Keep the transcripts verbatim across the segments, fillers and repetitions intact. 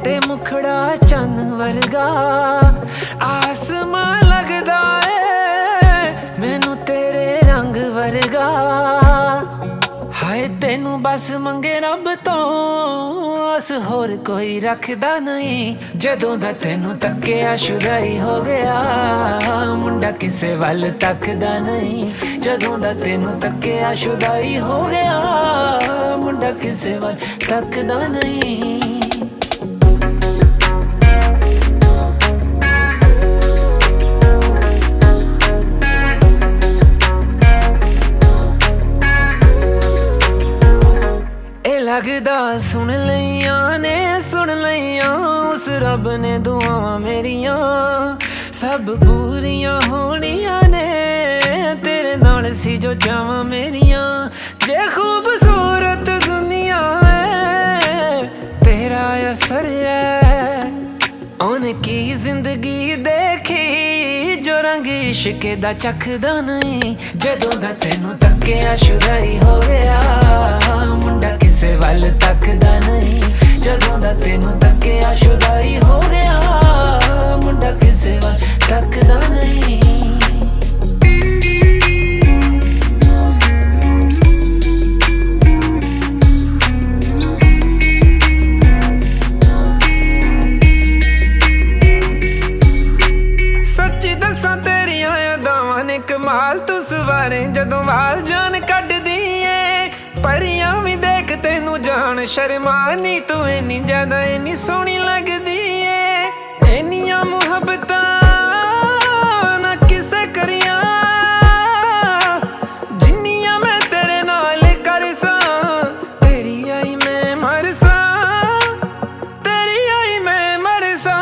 ते मुखड़ा चन वर्गा आसमां लगदा है मैनू तेरे रंग वर्गा। हाय तेनू बस मंगे रब तो अस होर कोई रखदा नहीं। जदों दा तेनू तक्किया शुदाई हो गया मुंडा किसे वल तकदा नहीं। जदों दा तेनू तक्किया शुदाई हो गया मुंडा किसे वल तकदा नहीं। लगदा सुन लिया ने सुन लिया उस रब ने दुआवां मेरिया सब पूरियां होनियां ने तेरे नाल सी जो जावां मेरिया। जे खूबसूरत दुनिया है तेरा असर है उन की जिंदगी देखी जो रंग इश्क दा चखदा नहीं। जदों दा तेनू तक्किया शुदाई हो गया मुंडा किसे वल तकदा नहीं। जदों दा तेनू तक्किया शुदाई हो गया मुंडा किसे वल तकदा नहीं। सच्ची दसां तेरियां अदावां ने कमाल तू सवारे जदों वाल जान कड्डदी ऐ। परियां भी देख तेनू जान शर्मानी तू इन्नी ज्यादा इन्नी सोहनी लगदी ऐ। इन्नियां मुहब्बतां ना किसे करिया जिन्नियां मैं तेरे नाल करसां। तेरी आई मैं मरसां तेरी आई मैं मरसां।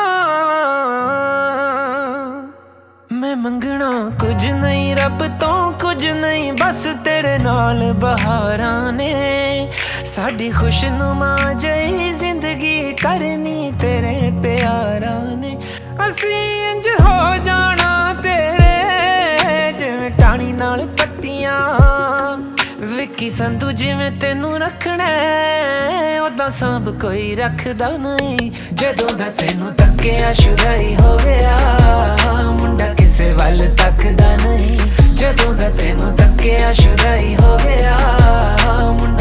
मैं मंगना कुछ नहीं रब तो कुछ नहीं बस तेरे नाल बहारां ने साडी खुशनुमा जई जिंदगी करनी तेरे प्यारां ने। असी इंज हो जाना तेरे जिवें टाणी नाल पट्टियां विक्की संधू जिवें तेनू रखना ओदां सांभ कोई रखदा नहीं। जदों दा तेनू तक्किया शुदाई हो गया मुंडा किसे वल तकदा नहीं। जदों दा तेनू तक्किया शुदाई हो गया मुंडा